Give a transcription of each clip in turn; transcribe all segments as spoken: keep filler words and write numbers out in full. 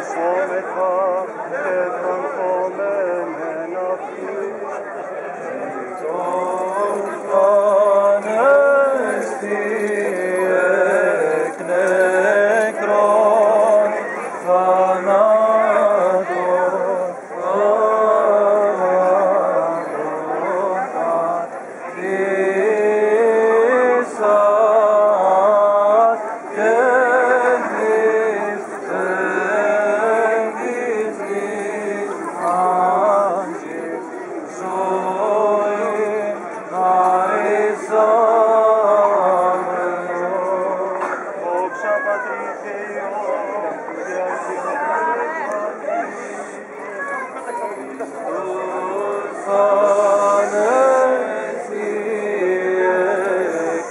σώμεθα και τρανθόμεν εν αυτής. Τον Ανέστη εκ νεκρών θανάτων θανάτων πατήσας και της έγκης της άγγης ζωή χαρισάμενο. Δόξα Πατρί και Υιό και Αγίου Πνεύματος. Ανέστη εκ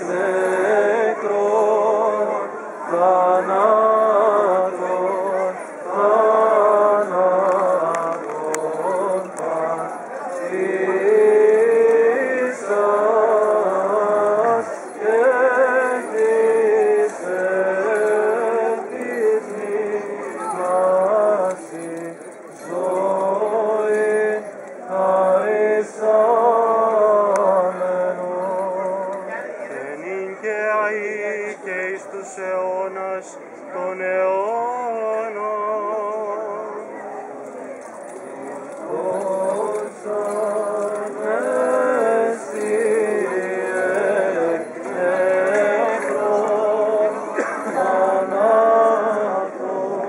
νεκρών θανάτων θανάτων πατήσας και της έγκης νυμνάση ζωή χαρισάμενο. Και νυν και αεί και εις τους αιώνας των αιώνων. Ως Ανέστη εκ νεκρών θανάτων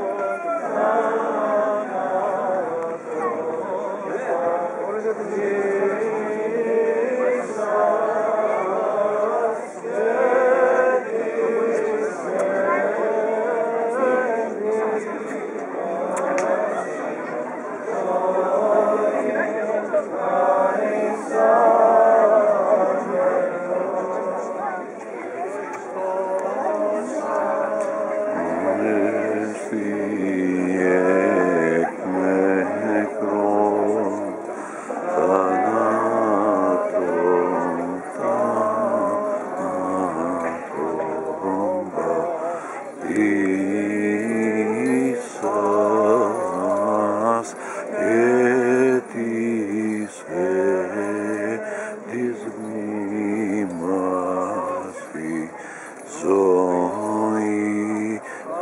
Ανέστη εκ νεκρών θανάτων θανάτων πατήσας και της έγκης μνήμαση ζωή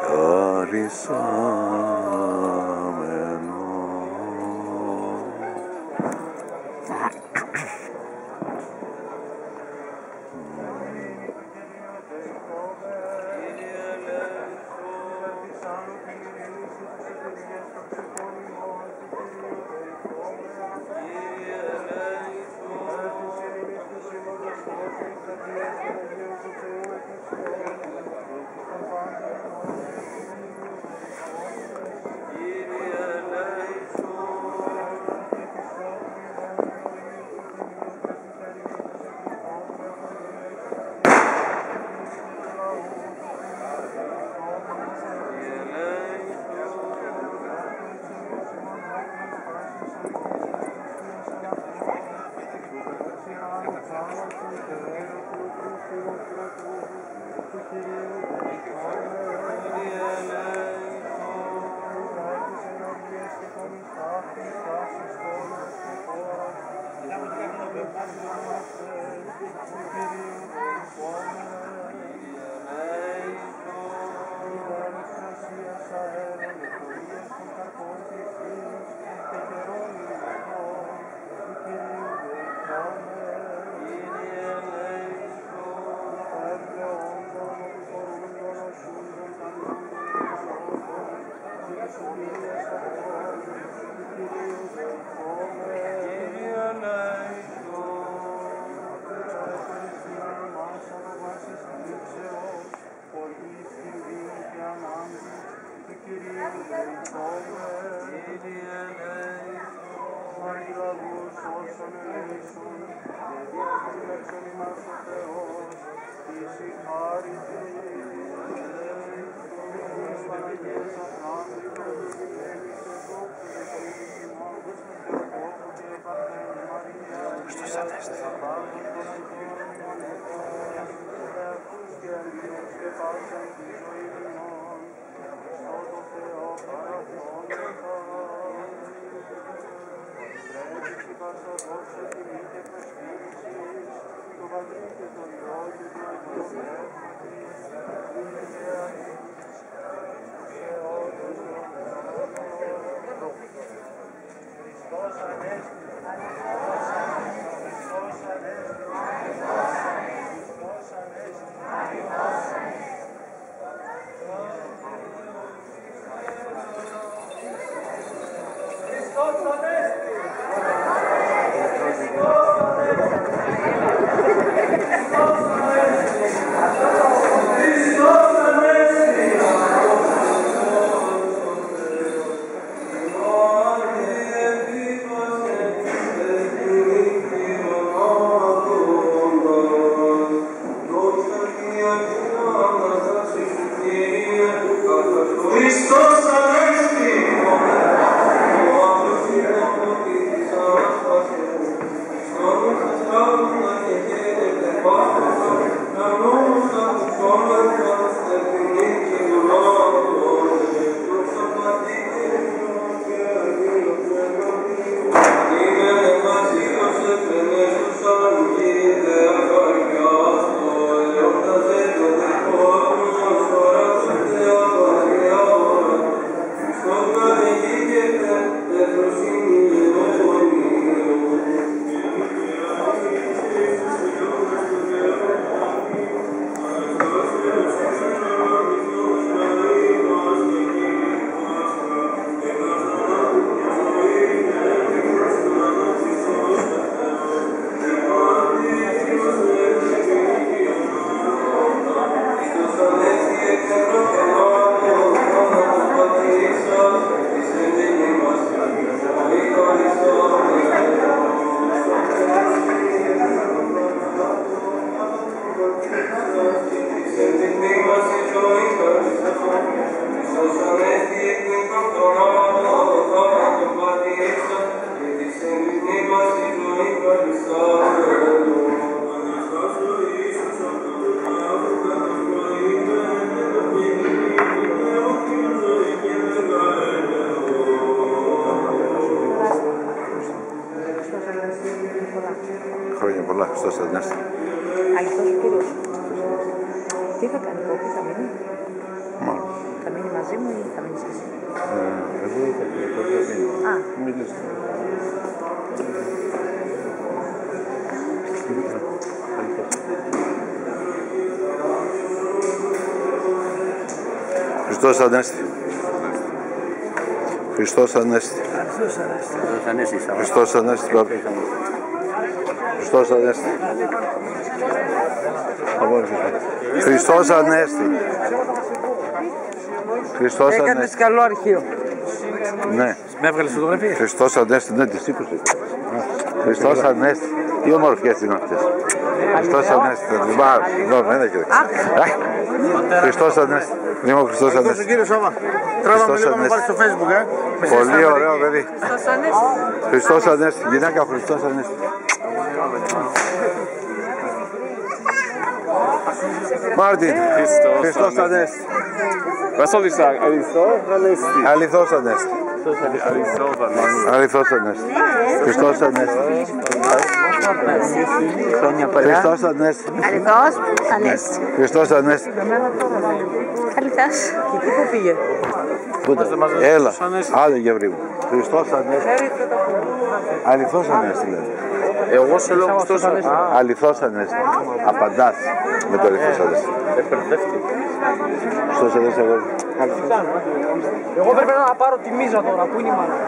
χαρισάμενο. Χριστός Χρόνια πολλά, Χριστός Ανέστη. Αληθώς ο Κύριος. Τι θα κάνει, Κόκκι, θα μείνει. Μάλλον. Θα μείνει μαζί μου ή θα μείνεις εσύ. Ε, εγώ θα μείνω. Α. Μιλήστε. Χριστός Ανέστη. Χριστός Ανέστη. Χριστός Ανέστη. Χριστός Ανέστη. Χριστός Ανέστη. Χριστός Ανέστη. Έκανες καλό αρχείο. Ναι. Με έβγαλες φωτογραφίες. Χριστός Ανέστη, ναι, τη σήκωσε. Χριστός Ανέστη. Τι ομορφιές είναι αυτές. Χριστός Ανέστη. Εδώ, δεν έχει. Χριστός Ανέστη. Είμαι ο Χριστός Ανέστη. Κύριε Σώμα, τράβαμε λίγο να βάλεις στο Facebook, ε. Πολύ ωραίο παιδί. Χριστός Ανέστη. Γυναίκα Χριστός Ανέστη. Μάρτιν. Χριστός Ανέστη. Was soll ich sagen? Ανέστη. Αληθώς Ανέστη. Αληθώς Ανέστη. Χριστός Ανέστη. Χρόνια πολλά. Χριστός Ανέστη. Αληθώς Ανέστη. Χριστός Ανέστη. Αληθώς. Και εκεί που πήγε. Έλα. Άντε γευρί μου. Χριστός Ανέστη. Αληθώς Ανέστη λένε. Εγώ σε λέω Χριστός Ανέστη. Αληθώς Ανέστη. Απαντάς με το αληθώς Ανέστη. Χριστός Ανέστη εγώ. Εγώ πρέπει να πάρω τη μίζα τώρα, που είναι η μάνα.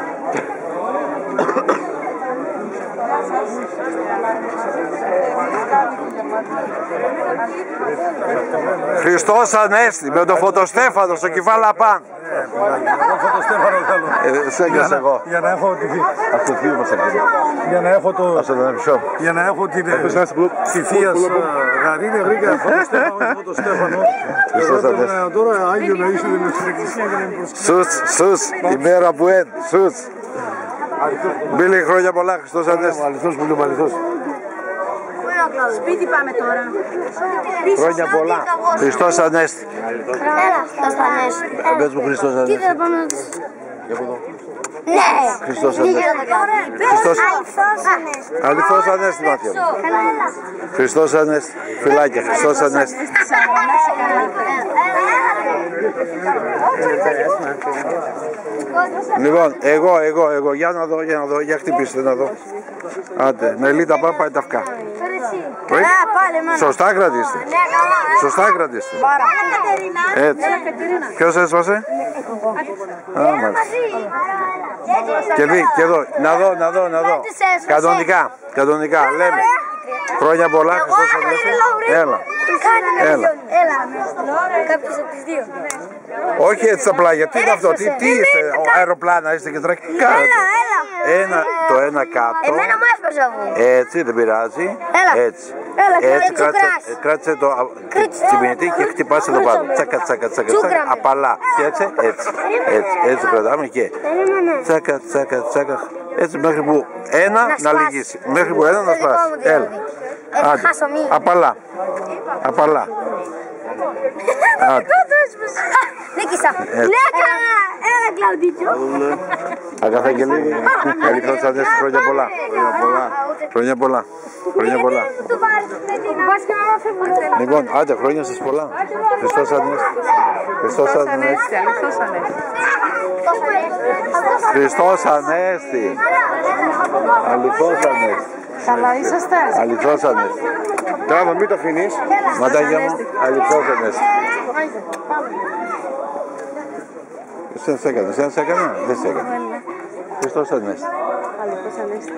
Χριστός Ανέστη με τον Φωτοστέφανο στο κεφάλα παν. Φωτοστέφανο θέλω. Σε έκανα εγώ. Για να έχω τη Αυτό τι μας έκανε. Για να έχω το... Ας το δούμε πιο. Για να έχω την... Τη θεία Γαρίνη βρήκα Φωτοστέφανο, Φωτοστέφανο. Χριστός Ανέστη. Τώρα Άγιο να είσαι στην εκκλησία για να είναι προσκύτω. Σους, σους, η μέρα που έντ, σους. Μπίλη, χρόνια πολλά, Χριστός Ανέστη. Αληθώς που λέω αληθώς. Σπίτι πάμε τώρα. Χρόνια πολλά. Χριστός Ανέστη. Έλα, Χριστός Ανέστη. Πες μου Χριστός Τι Ανέστη. θα πάμε να τους... Για από εδώ. Ναι. Χριστός Ανέστη. Χριστός Ανέστη. Αληθώς Ανέστη, μάτια μου. Χριστός Ανέστη. Φιλάκια, Χριστός Ανέστη. Λοιπόν, εγώ, εγώ, εγώ, για να δω, για να δω, για χτυπήστε να δω. Άντε, Μελίτα, πάμε πάει τα αυκά. Όχι. πάλι εμένα. Σωστά κρατήστε. Ναι, καλά. Σωστά κρατήστε. Έτσι. Ποιος έσπασε? Α, μάλιστα. Και δει, και εδώ. Να δω, να δω, να δω. Κανονικά, κανονικά. Λέμε. Χρόνια πολλά, Χριστός Ανέστη. Έλα. Έλα. Έλα. Κάποιος από τις δύο. Όχι έτσι απλά, γιατί είναι αυτό. Τι, τι είστε, αεροπλάνα είστε και τρέχετε. Έλα, έλα. Ένα, το ένα κάτω. Εμένα μου έσπασε αυτό. Έτσι, δεν πειράζει. Έλα. Έτσι. Έλα, Έτσι, κράτησε, κράτησε, κράτησε. κράτησε το τσιμπινιτή και χτυπάς εδώ πάνω. Τσάκα, τσάκα, τσάκα, τσάκα. Απαλά. Και έτσι, έτσι. Έτσι, έτσι κρατάμε και. Τσάκα, τσάκα, τσάκα. Έτσι μέχρι που ένα να λυγίσει. Μέχρι που ένα να σπάσει. Έλα. Άντε. Απαλά. Απαλά. Άντε. Νίκησα. Ναι, καλά. Έλα, Κλαουδίτσιο. Αγαθαγγελίδη, Καλυθός Ανέστη, χρόνια πολλά. Χρόνια πολλά. Χρόνια πολλά. Χρόνια πολλά. Λοιπόν, άντε, χρόνια σας πολλά. Χριστός Ανέστη. Χριστός Ανέστη. Χριστός Ανέστη. Αληθώς Ανέστη. Καλά είσαστε. Αληθώς Ανέστη. Τράβα, μην το αφήνεις. Ματάκια μου, αληθώς Ανέστη. Εσένα σε έκανα, εσένα σε έκανα, δεν σε έκανα. Χριστός Ανέστη. Αληθώς Ανέστη.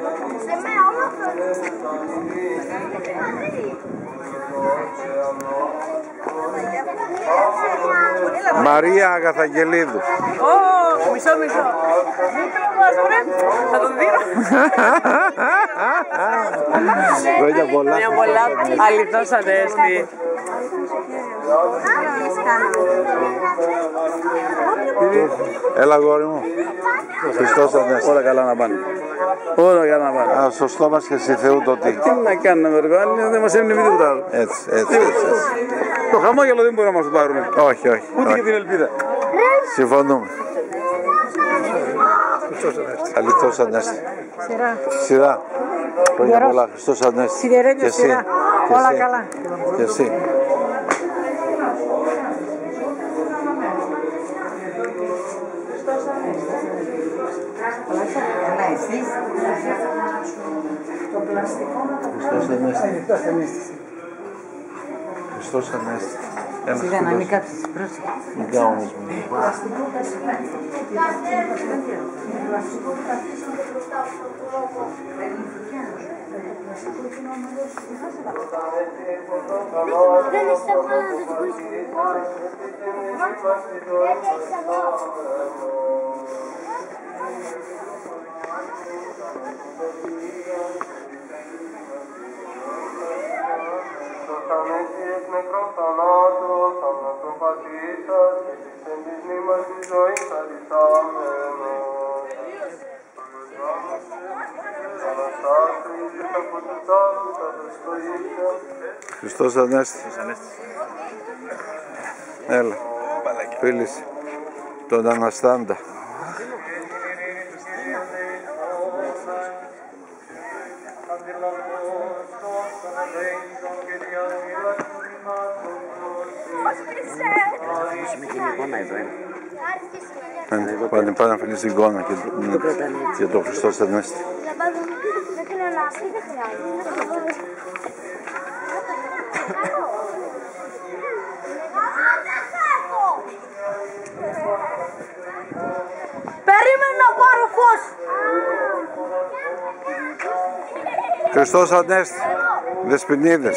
Μαρία Αγαθαγγελίδου. Ω, μισό, μισό. Θα τον δίνω. Χρόνια πολλά. Χρόνια πολλά. Αληθώς Ανέστη. Έλα γόρι μου. Χριστός Ανέστη. Όλα καλά να πάνε. Όλα καλά να πάνε. Α, στο στόμα και στη Θεού το τι. Τι να κάνουμε με το άλλο, δεν μας έμεινε τίποτα άλλο. Έτσι, έτσι, έτσι. Το χαμόγελο δεν μπορούμε να μας το πάρουμε. Όχι, όχι. Ούτε όχι. και την ελπίδα. Συμφωνούμε. Αληθώς Ανέστη. Σειρά. Σειρά. Χρόνια Γερός. πολλά. Χριστός Ανέστη. Σιδερένιο Και εσύ. σειρά. Και Όλα εσύ. καλά. Και εσύ. Καλά εσείς. Χριστός Ανέστη. Χριστός Ανέστη. Ένα Σιγά να σκουλός. μην κάψεις. Πρόσεχε. Μην κάνεις μου. Δεν είσαι εύκολο να το τσιμπούσεις. Χριστός Ανέστη. Έλα. Φίλησε. Τον Αναστάντα. Πάνε πάνε να φιλήσει την εικόνα και, και το Χριστός Ανέστη. Δεν θέλω να πει, δεν χρειάζεται. Περίμενε να πάρω φως. Χριστός Ανέστη. Δεσποινίδες.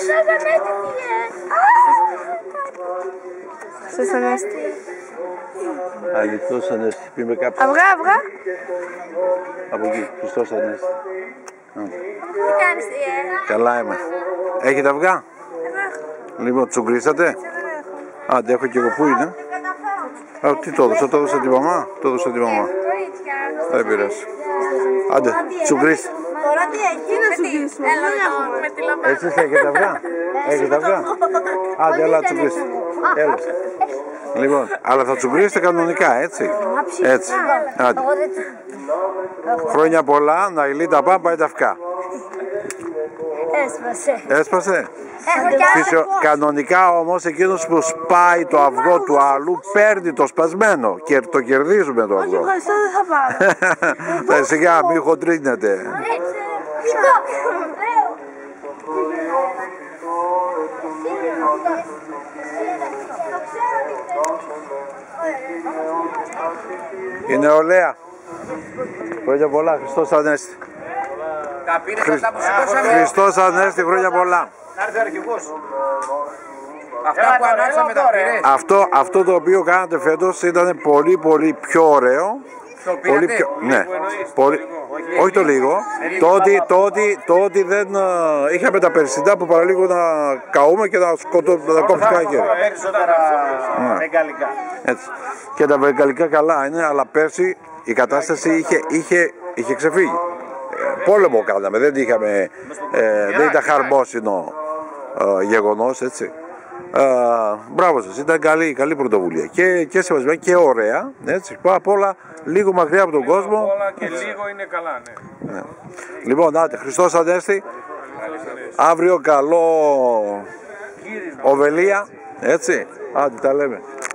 Χριστός Ανέστη. Αληθώς Ανέστη. Πει με κάποιο. Αυγά, αυγά. Από εκεί. Χριστός Ανέστη. Τι κάνεις, ε? Καλά είμαστε. Έχετε αυγά? Λοιπόν, τσουγκρίσατε? Άντε, έχω και εγώ. Πού είναι? Α, τι το έδωσα, το έδωσα τη μαμά. Το έδωσα τη μαμά. Δεν πειράζει. Άντε, τσουγκρίστε. Τώρα τι έχει, τι να σου γυρίσουμε. Με τη λαμπάδα. Εσείς έχετε αυγά? Έχετε αυγά? Άντε, έλα τσουγκρίστε. Έλα. Λοιπόν, αλλά θα τσουγκρίσετε κανονικά, έτσι. Έτσι. Άντε. Χρόνια πολλά, να ηλεί τα πάμπα ή τα αυκά. Έσπασε. Έσπασε. Έχω κι άλλο. Φυσιο... Κανονικά όμως εκείνος που σπάει το αυγό του άλλου παίρνει το σπασμένο και το κερδίζουμε το αυγό. Ευχαριστώ, δεν θα πάρω. Ε, σιγά, μην χοντρίνετε. Έτσι. Η νεολαία. Χρόνια πολλά, Χριστός Ανέστη. Τα πήρες αυτά που σηκώσαμε. Χριστός Ανέστη, χρόνια πολλά. Να έρθει ο αρχηγός. Αυτά που ανάψαμε τα πήρες. Αυτό, αυτό το οποίο κάνατε φέτος ήταν πολύ πολύ πιο ωραίο. Πολύ πιο, ναι, πολύ, όχι το λίγο, το ότι, το ότι, το ότι δεν uh, είχαμε τα περσινά που παραλίγο να καούμε και να, σκοτώ, να κόψουμε κανένα χέρι. Περισσότερα βεγγαλικά. Έτσι. Και τα βεγγαλικά καλά είναι, αλλά πέρσι η κατάσταση είχε, είχε, είχε ξεφύγει. Ε, πόλεμο κάναμε, δεν, είχαμε, ε, δεν ήταν χαρμόσυνο ε, γεγονός, έτσι. Uh, μπράβο σας, ήταν καλή, καλή πρωτοβουλία και, και σεβασμένη και ωραία, έτσι, πάνω απ' όλα λίγο μακριά από τον κόσμο. Όλα και λίγο είναι καλά, ναι. Ναι. Λοιπόν, άτε, Χριστός Ανέστη, αύριο καλό Οβελία, έτσι, άντε τα λέμε.